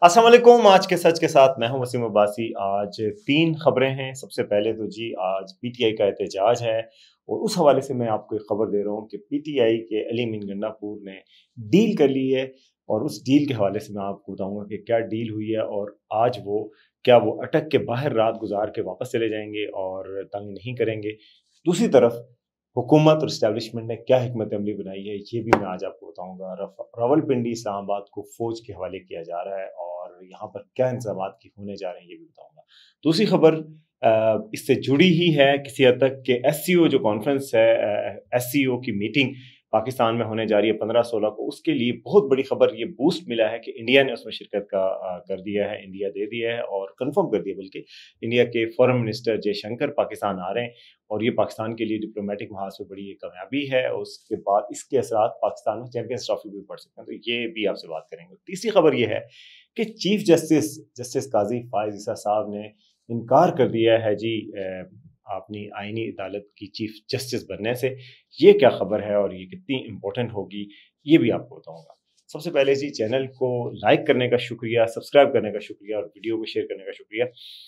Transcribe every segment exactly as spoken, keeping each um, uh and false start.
अस्सलाम वालेकुम। आज के सच के साथ मैं हूं वसीम अब्बासी। आज तीन खबरें हैं। सबसे पहले तो जी आज पीटीआई का एहतजाज है और उस हवाले से मैं आपको एक खबर दे रहा हूं कि पीटीआई के अली अमीन गंडापुर ने डील कर ली है और उस डील के हवाले से मैं आपको बताऊंगा कि क्या डील हुई है और आज वो क्या वो अटक के बाहर रात गुजार के वापस चले जाएंगे और तंग नहीं करेंगे। दूसरी तरफ हुकूमत और इस्टेब्लिशमेंट ने क्या हिकमत अमली बनाई है ये भी मैं आज आपको बताऊंगा। रावलपिंडी इस्लामाबाद को फौज के हवाले किया जा रहा है और यहाँ पर क्या इंतजाम की होने जा रहे हैं ये भी बताऊंगा। दूसरी खबर इससे जुड़ी ही है किसी हद तक कि एस सी ओ जो कॉन्फ्रेंस है, एस सी ओ की मीटिंग पाकिस्तान में होने जा रही है पंद्रह सोलह को, उसके लिए बहुत बड़ी खबर ये बूस्ट मिला है कि इंडिया ने उसमें शिरकत का कर दिया है, इंडिया दे दिया है और कंफर्म कर दिया। बल्कि इंडिया के फॉरेन मिनिस्टर जयशंकर पाकिस्तान आ रहे हैं और ये पाकिस्तान के लिए डिप्लोमेटिक महाज से बड़ी कामयाबी है। और उसके बाद इसके असरात पाकिस्तान में चैंपियंस ट्रॉफी भी पढ़ सकते हैं, तो ये भी आपसे बात करेंगे। तीसरी खबर ये है कि chief justice justice Qazi Faez Isa साहब ने इनकार कर दिया है जी अपनी आईनी अदालत की चीफ जस्टिस बनने से। ये क्या खबर है और ये कितनी इम्पोर्टेंट होगी ये भी आपको बताऊंगा। सबसे पहले जी चैनल को लाइक करने का शुक्रिया, सब्सक्राइब करने का शुक्रिया और वीडियो को शेयर करने का शुक्रिया।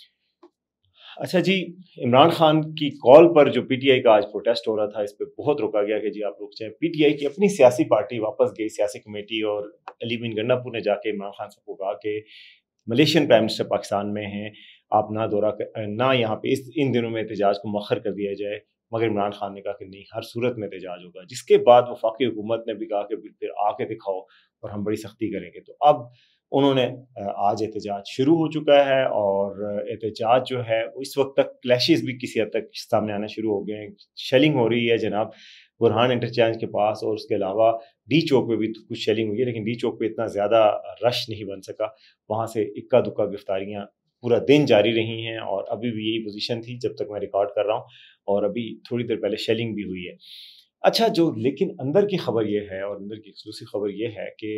अच्छा जी, इमरान खान की कॉल पर जो पीटीआई का आज प्रोटेस्ट हो रहा था, इस पर बहुत रोका गया कि जी आप रुक जाएं। पीटीआई की अपनी सियासी पार्टी वापस गई, सियासी कमेटी, और अली अमीन गंडापुर ने जाके इमरान खान साहब को कहा कि मलेशियन प्राइम मिनिस्टर पाकिस्तान में हैं, आप ना दौरा ना यहाँ पे इस इन दिनों में एहतजाज को मौखर कर दिया जाए। मगर इमरान खान ने कहा कि नहीं, हर सूरत में एहतजाज होगा। जिसके बाद वफाकी हुकूमत ने भी कहा कि फिर आके दिखाओ और हम बड़ी सख्ती करेंगे। तो अब उन्होंने आज एहतजाज शुरू हो चुका है और एहतजाज जो है इस वक्त तक क्लैशेस भी किसी हद तक सामने आना शुरू हो गए हैं। शेलिंग हो रही है जनाब बुरहान इंटरचेंज के पास और उसके अलावा डी चौक पे भी कुछ शेलिंग हुई है, लेकिन डी चौक पे इतना ज़्यादा रश नहीं बन सका। वहाँ से इक्का दुक्का गिरफ्तारियाँ पूरा दिन जारी रही हैं और अभी भी यही पोजीशन थी जब तक मैं रिकॉर्ड कर रहा हूँ और अभी थोड़ी देर पहले शेलिंग भी हुई है। अच्छा, जो लेकिन अंदर की खबर ये है और अंदर की एक्सक्लूसिव खबर ये है कि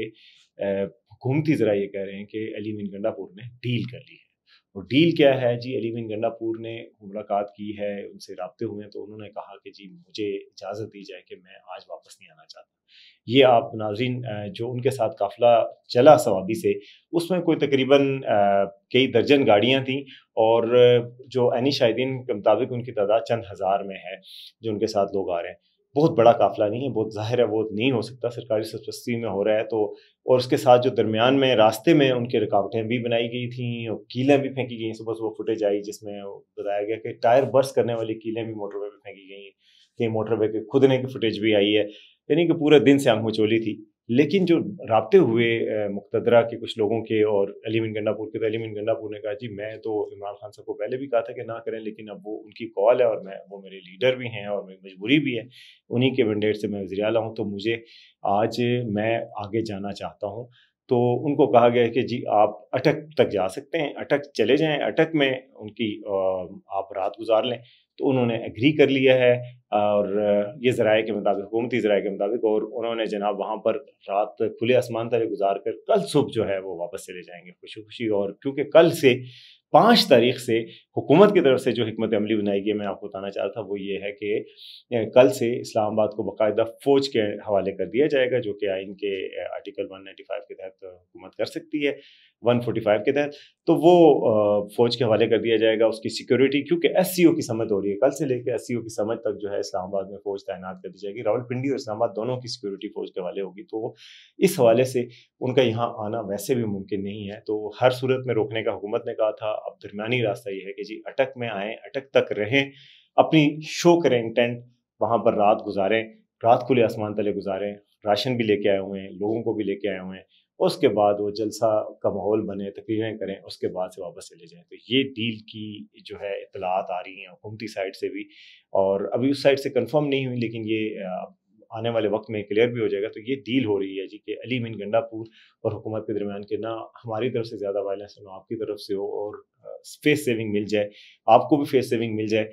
हुकूमती ज़रा ये कह रहे हैं कि अली अमीन गंडापुर ने डील कर ली है। और डील क्या है जी, अली अमीन गंडापुर ने मुलाकात की है, उनसे राब्ते हुए हैं, तो उन्होंने कहा कि जी मुझे इजाज़त दी जाए कि मैं आज वापस नहीं आना चाहता। ये आप नाज़रीन, जो उनके साथ काफ़िला चला सवाबी से, उसमें कोई तकरीबन कई दर्जन गाड़ियाँ थीं और जो ऐनी शाहिदीन के मुताबिक उनकी तादाद चंद हज़ार में है जो उनके साथ लोग आ रहे हैं। बहुत बड़ा काफ़िला नहीं है, बहुत ज़ाहिर है वो नहीं हो सकता, सरकारी सरपरस्ती में हो रहा है तो। और उसके साथ जो दरमियान में रास्ते में उनकी रुकावटें भी बनाई गई थी और कीलें भी फेंकी गई। सुबह सुबह फुटेज आई जिसमें बताया गया कि टायर बर्स्ट करने वाली कीलें भी मोटरवे पे फेंकी गई, कहीं मोटरवे के खुदने की फुटेज भी आई है, यानी कि पूरे दिन से आंख मचोली थी। लेकिन जो राब्ते हुए मुक्तदरा के कुछ लोगों के और अली अमीन गंडापुर के, तो अली अमीन गंडापुर ने कहा जी मैं तो इमरान खान साहब को पहले भी कहा था कि ना करें, लेकिन अब वो उनकी कॉल है और मैं वो मेरे लीडर भी हैं और मेरी मजबूरी भी है, उन्हीं के मैंडेट से मैं वज़ीर आला हूँ, तो मुझे आज मैं आगे जाना चाहता हूँ। तो उनको कहा गया कि जी आप अटक तक जा सकते हैं, अटक चले जाएं, अटक में उनकी आप रात गुजार लें। तो उन्होंने एग्री कर लिया है और ये ज़राए के मुताबिक, हुकूमती ज़राए के मुताबिक, और उन्होंने जनाब वहाँ पर रात खुले आसमान तले गुजार कर कल सुबह जो है वो वापस चले जाएंगे खुशी खुशी। और क्योंकि कल से पाँच तारीख से हुकूमत की तरफ से जो हिकमत अमली बनाई गई मैं आपको बताना चाहता था वो ये है कि कल से इस्लामाबाद को बाकायदा फ़ौज के हवाले कर दिया जाएगा, जो कि आइन के आर्टिकल एक सौ पचानवे के तहत हुकूमत कर सकती है, एक सौ पैंतालीस के तहत। तो वो फ़ौज के हवाले कर दिया जाएगा, उसकी सिक्योरिटी, क्योंकि एस सी ओ की समझ हो रही है, कल से लेकर एस सी ओ की समझ तक जो है इस्लामाबाद में फ़ौज तैनात कर दी जाएगी। रावलपिंडी और इस्लामाबाद दोनों की सिक्योरिटी फ़ौज के हवाले होगी। तो इस हवाले से उनका यहाँ आना वैसे भी मुमकिन नहीं है, तो हर सूरत में रोकने का हुकूमत ने कहा था। अब दरमियानी रास्ता ये है कि जी अटक में आएँ, अटक तक रहें, अपनी शो करें इंटेंट, वहाँ पर रात गुजारें, रात खुले आसमान तले गुजारें, राशन भी लेके आए हुए हैं, लोगों को भी लेके आए हुए हैं, उसके बाद वो जलसा का माहौल बने, तकरीरें करें, उसके बाद से वापस चले जाएं। तो ये डील की जो है इत्तलात आ रही हैं हुकूमती साइड से भी, और अभी उस साइड से कंफर्म नहीं हुई, लेकिन ये आने वाले वक्त में क्लियर भी हो जाएगा। तो ये डील हो रही है जी कि अली अमीन गंडापुर और हुकूमत के दरमियान के ना हमारी तरफ से ज़्यादा वायलेंस हो, ना आपकी तरफ से हो, और फेस सेविंग मिल जाए, आपको भी फेस सेविंग मिल जाए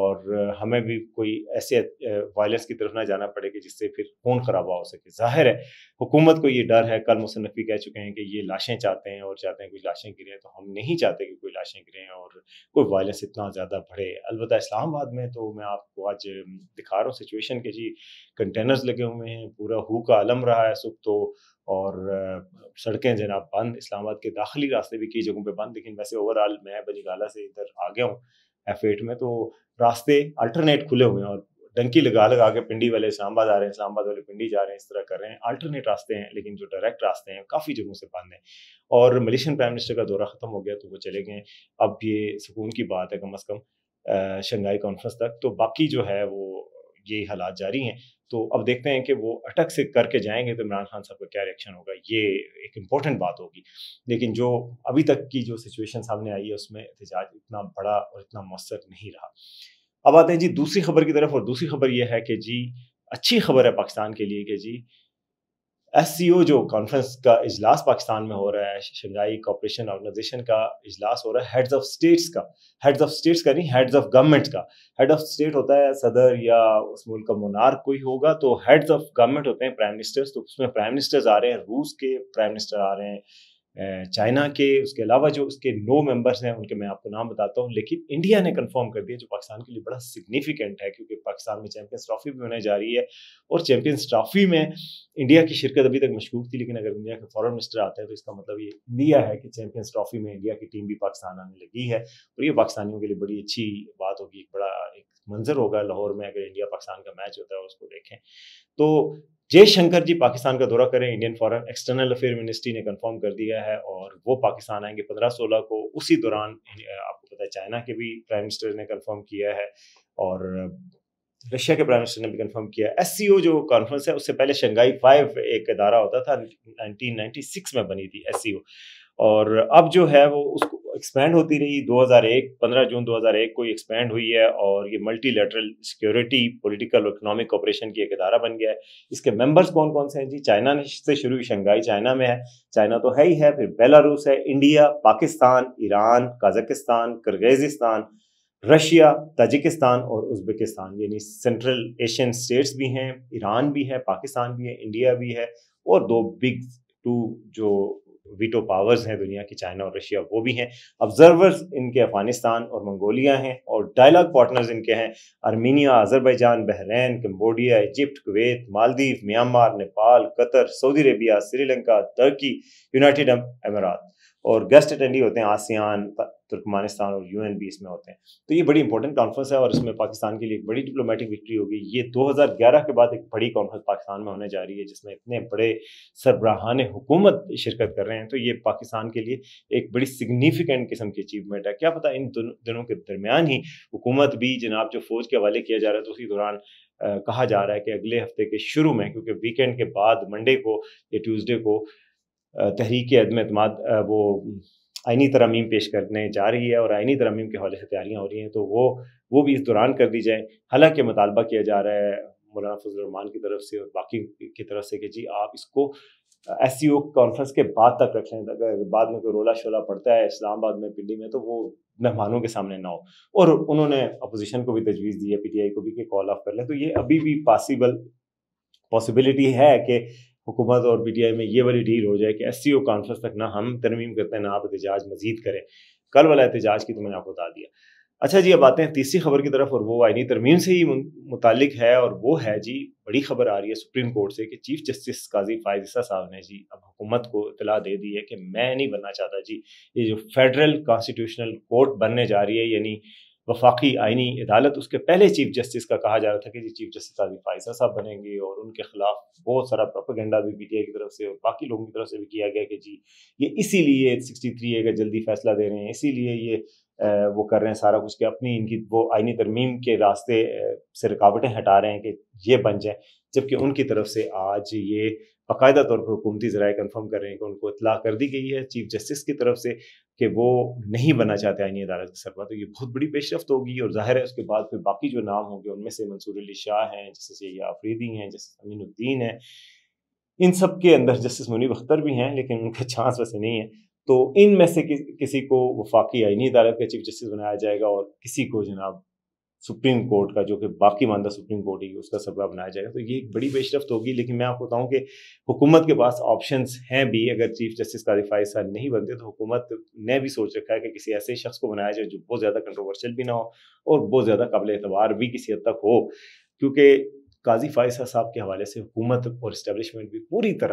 और हमें भी कोई ऐसे वायलेंस की तरफ ना जाना पड़े कि जिससे फिर खून खराबा हो सके। जाहिर है हुकूमत को ये डर है, कल मुसन्निफ भी कह चुके हैं कि ये लाशें चाहते हैं और चाहते हैं कुछ लाशें गिरें, तो हम नहीं चाहते कि कोई लाशें गिरें और कोई वायलेंस इतना ज़्यादा बढ़े। अलबत्ता इस्लामाबाद में तो मैं आपको आज दिखा रहा हूँ सिचुएशन के जी, कंटेनर्स लगे हुए हैं, पूरा हू का आलम रहा है सुबह तो, اور سڑکیں جناب بند، اسلام آباد کے داخلی راستے بھی کئی جگہوں پہ بند، لیکن ویسے اوور آل میں بنی گالہ سے ادھر آ گیا ہوں ایف ایٹ میں، تو راستے الٹرنیٹ کھلے ہوئے ہیں اور ڈنکی لگا لگا کے پنڈی والے اسلام آباد آ رہے ہیں، اسلام آباد والے پنڈی جا رہے ہیں، اس طرح کر رہے ہیں، الٹرنیٹ راستے ہیں، لیکن جو ڈائریکٹ راستے ہیں کافی جگہوں سے بند ہیں۔ اور ملیشین پرائم منسٹر کا دورہ ختم ہو گیا تو وہ چلے گئے، اب یہ سکون کی بات ہے کم از کم شنگھائی کانفرنس تک، تو باقی جو ہے وہ یہ حالات جاری ہیں۔ تو اب دیکھتے ہیں کہ وہ اٹک سے کر کے جائیں گے تو عمران خان صاحب کا کیا ریئیکشن ہوگا، یہ ایک امپورٹنٹ بات ہوگی۔ لیکن جو ابھی تک کی جو سچویشن سامنے آئی ہے اس میں احتجاج اتنا بڑا اور اتنا مؤثر نہیں رہا۔ اب آتے ہیں جی دوسری خبر کی طرف، اور دوسری خبر یہ ہے کہ جی اچھی خبر ہے پاکستان کے لیے کہ جی ایس سی او جو کانفرنس کا اجلاس پاکستان میں ہو رہا ہے، شنگائی کوپریشن آرگنائزیشن کا اجلاس ہو رہا ہے ہیڈز آف اسٹیٹس کا، ہیڈز آف اسٹیٹس کا نہیں، ہیڈز آف گورنمنٹ کا۔ ہیڈ آف اسٹیٹ ہوتا ہے صدر یا اس ملک کا مونارک کوئی ہوگا، تو ہیڈز آف گورنمنٹ ہوتے ہیں پرائم منسٹرز، تو اس میں پرائم منسٹرز آ رہے ہیں، روس کے پرائم منسٹر آ رہے ہیں، چائنا کے، اس کے علاوہ جو اس کے نو ممبرس ہیں ان کے میں آپ کو نام بتاتا ہوں، لیکن انڈیا نے کنفرم کر دیا جو پاکستان کے لیے بڑا سگنیفیکنٹ ہے، کیونکہ پاکستان میں چیمپئنز ٹرافی بھی ہونے جا رہی ہے، اور چیمپئنز ٹرافی میں انڈیا کی شرکت ابھی تک مشکوک تھی، لیکن اگر انڈیا کے فورن منسٹر آتا ہے تو اس کا مطلب یہ انڈیا ہے کہ چیمپئنز ٹرافی میں انڈیا کی ٹیم بھی پاکستان آنے لگی ہے، اور یہ پاکستانیوں کے لیے بڑی اچھی بات ہوگی، ایک بڑا ایک منظر ہوگا لاہور میں اگر انڈیا پاکستان کا میچ ہوتا ہے اور اس کو دیکھیں۔ تو جے شنکر جی پاکستان کا دورہ کریں، Indian foreign external affair ministry نے کنفرم کر دیا ہے، اور وہ پاکستان آئیں گے پندرہ سولہ کو۔ اسی دوران آپ کو پتا ہے چائنا کے بھی پرائم منسٹر نے کنفرم کیا ہے، اور رشیا کے پرائم منسٹر نے بھی کنفرم کیا ہے۔ ایس سی او جو کانفرنس ہے اس سے پہلے شنگائی فائیو ایک ادارہ ہوتا تھا، نائنٹین نائنٹی سکس میں بنی تھی ایس سی او، اور اب جو ہے وہ اس کو ایکسپینڈ ہوتی رہی، دو ہزار ایک پندرہ جون دو ہزار ایک کو یہ ایکسپینڈ ہوئی ہے، اور یہ ملٹی لیٹرل سیکورٹی پولیٹیکل اور اکنامک کوپریشن کی ایک ادارہ بن گیا ہے۔ اس کے ممبرز کون کون سے ہیں جی؟ چائنا سے شروع ہوئی، شنگھائی چائنا میں ہے، چائنا تو ہے ہی ہے، پھر بیلاروس ہے، India, Pakistan, Iran, Kazakhstan, Kyrgyzstan, Russia, Tajikistan اور ازبکستان، یعنی سینٹرل ایشین اسٹیٹس بھی ہیں، ایران بھی ہے، پاکستان بھی ہے، انڈیا بھی ہے، اور دو بگ ٹو جو ویٹو پاورز ہیں دنیا کی، چائنا اور رشیا، وہ بھی ہیں۔ آبزرورز ان کے افغانستان اور منگولیا ہیں، اور ڈائلاگ پارٹنرز ان کے ہیں Armenia, Azerbaijan, Bahrain, Cambodia, Egypt, Kuwait, Maldives, Myanmar, Nepal, Qatar, Saudi Arabia, Sri Lanka, Turkey, United امارات، اور گیسٹ اٹینڈی ہوتے ہیں آسیان، ترکمانستان اور یو این بی اس میں ہوتے ہیں۔ تو یہ بڑی امپورٹنٹ کانفرنس ہے، اور اس میں پاکستان کے لیے ایک بڑی ڈپلومیٹک وکٹری ہوگی۔ یہ دو ہزار گیارہ کے بعد ایک بڑی کانفرنس پاکستان میں ہونے جا رہی ہے جس میں اتنے بڑے سربراہان حکومت شرکت کر رہے ہیں، تو یہ پاکستان کے لیے ایک بڑی سگنیفیکنٹ قسم کی اچیومنٹ ہے۔ کیا پتہ ان دنوں کے درمیان ہی حکومت بھی جناب جو فوج کے حوالے کیا جا رہا ہے، تو اسی دوران کہا جا رہا ہے کہ اگلے ہفتے کے شروع میں، کیونکہ ویکینڈ کے بعد منڈے کو یا ٹیوزڈے کو تحریک عدم اعتماد وہ آئینی ترامیم پیش کرنے جا رہی ہے، اور آئینی ترامیم کے حوالے سے تیاریاں ہو رہی ہیں، تو وہ وہ بھی اس دوران کر دی جائیں۔ حالانکہ مطالبہ کیا جا رہا ہے مولانا فضل الرحمان کی طرف سے اور باقی کی طرف سے کہ جی آپ اس کو ایس سی او کانفرنس کے بعد تک رکھ لیں، اگر بعد میں کوئی رولا شولا پڑتا ہے اسلام آباد میں، پنڈی میں، تو وہ مہمانوں کے سامنے نہ ہو۔ اور انہوں نے اپوزیشن کو بھی تجویز دی ہے، پی ٹی آئی کو بھی، کہ کال آف کر لیں۔ تو یہ ابھی بھی پاسبل پاسبلٹی ہے کہ حکومت اور پی ٹی آئی میں یہ والی ڈیل ہو جائے کہ ایس سی او کانفرنس تک نہ ہم ترمیم کرتے ہیں، نہ آپ احتجاج مزید کریں۔ کل والا احتجاج کی تو میں نے آپ کو بتا دیا۔ اچھا جی، اب آتے ہیں تیسری خبر کی طرف، اور وہ آئینی ترمیم سے ہی متعلق ہے، اور وہ ہے جی بڑی خبر آ رہی ہے سپریم کورٹ سے کہ چیف جسٹس قاضی فائز عیسیٰ صاحب نے جی اب حکومت کو اطلاع دے دی ہے کہ میں نہیں بننا چاہتا جی یہ جو فیڈرل کانسٹیٹیوشنل کورٹ بننے جا رہی ہے، یعنی وفاقی آئینی عدالت، اس کے پہلے چیف جسٹس کا کہا جا رہا تھا کہ جی چیف جسٹس قاضی فائز عیسیٰ صاحب بنیں گے، اور ان کے خلاف بہت سارا پروپیگنڈا بھی پی ٹی آئی کی طرف سے اور باقی لوگوں کی طرف سے بھی کیا گیا کہ جی یہ اسی لیے سکسٹی تھری اے کا جلدی فیصلہ دے رہے ہیں، اسی لیے یہ وہ کر رہے ہیں سارا کچھ کہ اپنی ان کی وہ آئینی ترمیم کے راستے سے رکاوٹیں ہٹا رہے ہیں کہ یہ بن جائیں، جبکہ ان کی طرف سے آج یہ باقاعدہ طور پر حکومتی ذرائع کنفرم کر رہے ہیں کہ ان کو اطلاع کر دی گئی ہے چیف جسٹس کی طرف سے کہ وہ نہیں بننا چاہتے آئینی عدالت کے سربراہ۔ تو یہ بہت بڑی پیش رفت ہوگی، اور ظاہر ہے اس کے بعد پھر باقی جو نام ہوں گے ان میں سے منصور علی شاہ ہیں، جسٹس یہ آفریدی ہیں، جسٹس امین الدین ہیں، ان سب کے اندر جسٹس منیب اختر بھی ہیں، لیکن ان کا چانس ویسے نہیں ہے۔ تو ان میں سے کسی کو وفاقی آئینی عدالت کا چیف جسٹس بنایا جائے گا، اور کسی کو جناب سپریم کورٹ کا جو کہ باقی ماندہ سپریم کورٹ ہی اس کا سربراہ بنایا جائے گا۔ تو یہ ایک بڑی پیش رفت ہوگی، لیکن میں آپ کو بتاؤں کہ حکومت کے پاس آپشنز ہیں بھی۔ اگر چیف جسٹس قاضی فائز صاحب نہیں بنتے تو حکومت نے بھی سوچ رکھا ہے کہ کسی ایسے شخص کو بنایا جائے جو بہت زیادہ کنٹروورشل بھی نہ ہو اور بہت زیادہ قابل اعتبار بھی کسی حد تک ہو، کیونکہ قاضی فائز صاحب کے حوالے سے حکومت اور اسٹیبلشمنٹ بھی پوری طرح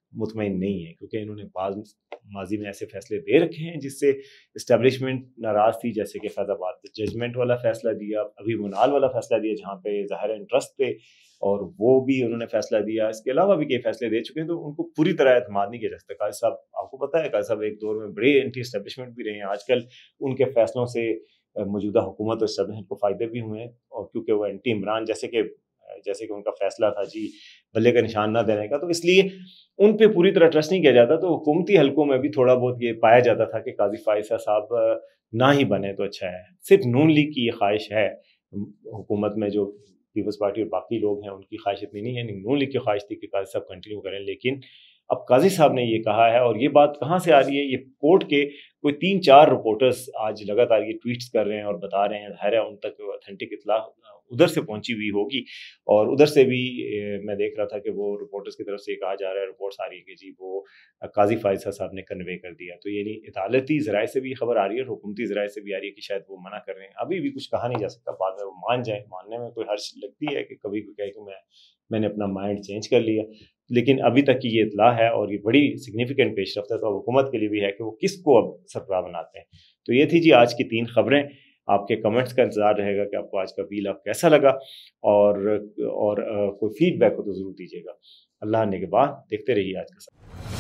मुतमईन नहीं है, क्योंकि इन्होंने बाद माजी में ऐसे फैसले दे रखे हैं जिससे इस्टेब्लिशमेंट नाराज़ थी, जैसे कि फैज़ाबाद जजमेंट वाला फैसला दिया, अभी मुनाल वाला फैसला दिया जहाँ पे ज़ाहिर इंटरेस्ट थे और वो भी उन्होंने फैसला दिया। इसके अलावा भी कई फैसले दे चुके हैं, तो उनको पूरी तरह एतमाद नहीं किया जा सकता। काजी साहब, आपको पता है, काजी साहब एक दौर में बड़े एंटी इस्टेब्लिशमेंट भी रहे हैं। आजकल उनके फैसलों से मौजूदा हुकूमत और इस्टेब्लिशमेंट को फ़ायदे भी हुए हैं, और क्योंकि वो एंटी इमरान, जैसे कि जैसे कि उनका फैसला था जी बल्ले का निशान ना देने का, तो इसलिए उन पे पूरी तरह ट्रस्ट नहीं किया जाता। तो हुकूमती हलकों में भी थोड़ा बहुत ये पाया जाता था कि काजी फाइज ईसा साहब ना ही बने तो अच्छा है। सिर्फ नून लीग की ये ख्वाहिश है, हुकूमत में जो पीपल्स पार्टी और बाकी लोग हैं उनकी ख्वाहिश इतनी नहीं है। नून लीग की ख्वाहिश थी कि काजी साहब कंटिन्यू करें, लेकिन अब काजी साहब ने ये कहा है, और ये बात कहाँ से आ रही है, ये कोर्ट के कोई तीन चार रिपोर्टर्स आज लगातार ये ट्वीट्स कर रहे हैं और बता रहे हैं, ज़ाहिर है उन तक ऑथेंटिक इत्तला उधर से पहुंची हुई होगी, और उधर से भी ए, मैं देख रहा था कि वो रिपोर्टर्स की तरफ से कहा जा रहा है, रिपोर्ट्स आ रही है कि जी वो काजी फाइज ईसा साहब ने कन्वे कर दिया। तो यानी इतालती ज़राए से भी खबर आ रही है, हुकूमती ज़राए से भी आ रही है कि शायद वो मना कर रहे हैं। अभी भी कुछ कहा नहीं जा सकता, बाद में वो मान जाए, मानने में कोई हर्ष लगती है कि कभी कोई कहे कि मैं मैंने अपना माइंड चेंज कर लिया, लेकिन अभी तक की ये इतला है और ये बड़ी सिग्निफिकेंट पेशरफ्त है, तो हुकूमत के लिए भी है कि वो किसको अब सरबराह बनाते हैं। तो ये थी जी आज की तीन खबरें। आपके कमेंट्स का इंतजार रहेगा कि आपको आज का व्लॉग कैसा लगा, और और कोई फीडबैक हो तो ज़रूर दीजिएगा। अल्लाह ने के बाद देखते रहिए आज का।